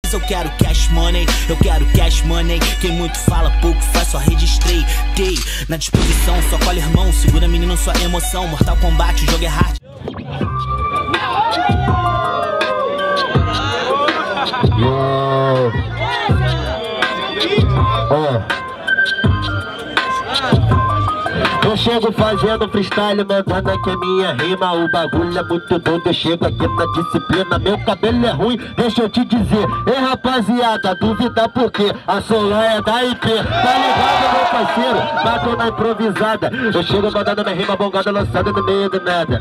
Eu quero cash money, quem muito fala, pouco faz, só registrei. Na disposição, só cola irmão, segura menino, sua emoção. Mortal Kombat, o jogo é hard. Eu chego fazendo freestyle, mandando aqui a minha rima. O bagulho é muito doido, eu chego aqui na disciplina. Meu cabelo é ruim, deixa eu te dizer. Ei rapaziada, duvida por quê? A Solan é da IP. Tá ligado, meu parceiro? Bato na improvisada. Eu chego mandando minha rima bongada, lançada no meio do nada.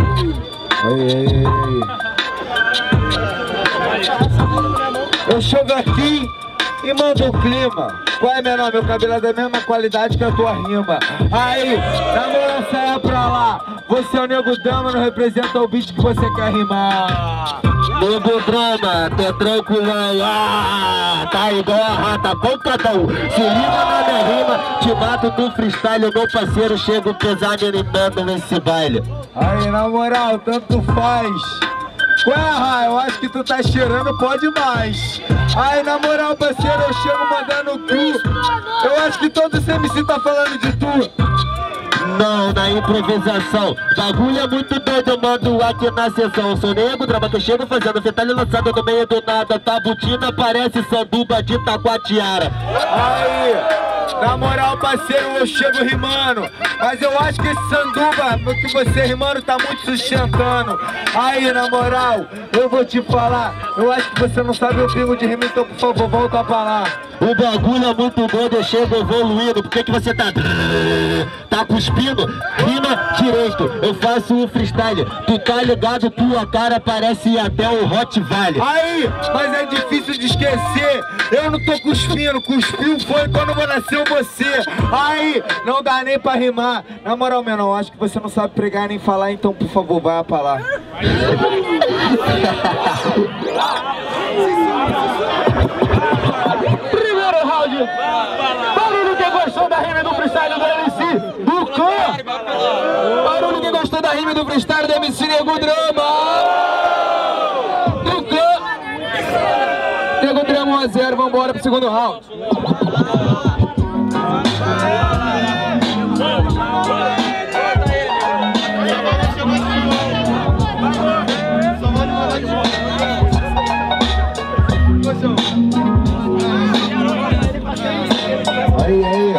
Eu chego aqui e mando o clima. Qual é, menor? Meu cabelo é da mesma qualidade que a tua rima. Aí, na moral, saia pra lá. Você é o Nego Drama, não representa o beat que você quer rimar. Nego Drama, tô tranquilão. Tá igual a rata, pancadão. Se liga na minha rima, te mato no freestyle. Meu parceiro, chego pesado animando nesse baile. Aí, na moral, tanto faz. Qual é, Rai? Eu acho que tu tá cheirando, pode mais. Aí, na moral, parceiro, eu chego mandando cru. Eu acho que todo esse MC tá falando de tu. Não, na improvisação. Bagulho é muito doido, eu mando aqui na sessão. Sou Nego Drama que eu chego fazendo fetalho lançado no meio do nada. Tabutina parece sanduba de Taquatiara. Aí, na moral, parceiro, eu chego rimando. Mas eu acho que esse sanduba que você rimando tá muito sustentando. Aí, na moral, eu vou te falar. Eu acho que você não sabe o pingo de rima, então por favor, volta pra lá. O bagulho é muito doido, eu chego evoluindo. Por que que você tá cuspindo? Rima direito, eu faço um freestyle. Tu tá ligado, tua cara parece até o Hot Valley. Aí, mas é difícil de esquecer. Eu não tô cuspindo, cuspiu foi quando nasceu você. Aí, não dá nem pra rimar. Na moral, menor, acho que você não sabe pregar nem falar, então por favor, vai pra lá. Primeiro round. Barulho que gostou da rima do freestyle do MC do Clã. Barulho que gostou da rima do freestyle do MC Nego Drama. Do Clã. Nego Drama 1 a 0, vambora pro segundo round. Aí.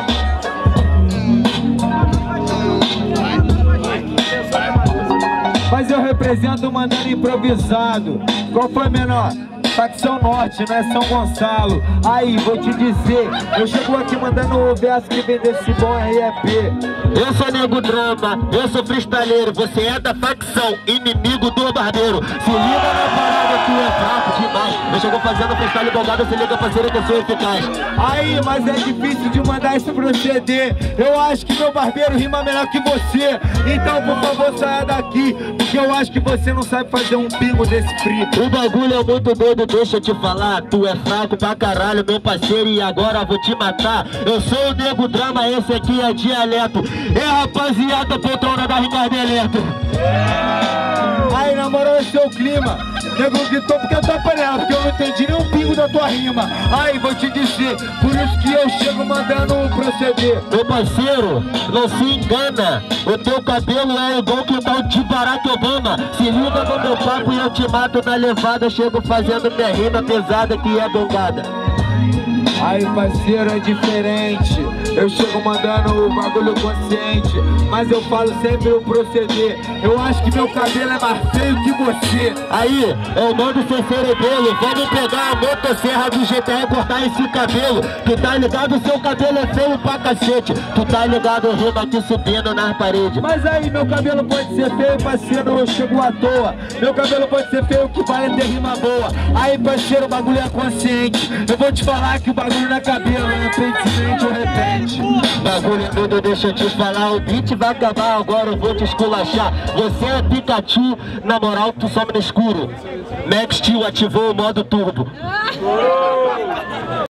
Mas eu represento mandando improvisado. Qual foi, menor? Facção Norte, não é São Gonçalo. Aí, vou te dizer, eu chego aqui mandando o verso que vem desse bom REP. Eu sou Nego Drama, eu sou freestyleiro. Você é da facção, inimigo do barbeiro. Se liga na parada, tu é fraco demais. Eu chego fazendo freestyle bongado, se liga parceiro que eu sou eficaz. Aí, mas é difícil de mandar isso proceder. Eu acho que meu barbeiro rima melhor que você. Então, por favor, saia daqui, porque eu acho que você não sabe fazer um pingo desse frio. O bagulho é muito doido, deixa eu te falar. Tu é fraco pra caralho, meu parceiro, e agora vou te matar. Eu sou o Nego Drama, esse aqui é dialeto. Rapaziada, poltrona da rima de eletro. Aí, na moral, esse é o clima. Nego gritou porque eu tô panela, porque eu não entendi nem um pingo da tua rima. Aí, vou te dizer, por isso que eu chego mandando proceder. Meu parceiro, não se engana. O teu cabelo é igual que tal de Barack Obama. Se liga no meu papo e eu te mato na levada. Chego fazendo minha rima pesada que é bongada. Aí, parceiro, é diferente. Eu chego mandando o bagulho consciente, mas eu falo sempre o proceder. Eu acho que meu cabelo é mais feio que você. Aí, eu mando sem cerebelo. Vamos pegar a motosserra do GTA e cortar esse cabelo. Tu tá ligado, seu cabelo é feio pra cacete. Tu tá ligado, o rima aqui subindo nas paredes. Mas aí, meu cabelo pode ser feio, parceiro, eu chego à toa. Meu cabelo pode ser feio, que vai ter rima boa. Aí, parceiro, o bagulho é consciente. Eu vou te falar que o bagulho não é cabelo, é repentemente ou repente. Bagulho é tudo, deixa eu te falar. O beat vai acabar, agora eu vou te esculachar. Você é Pikachu, na moral tu some no escuro. Max Steel ativou o modo turbo.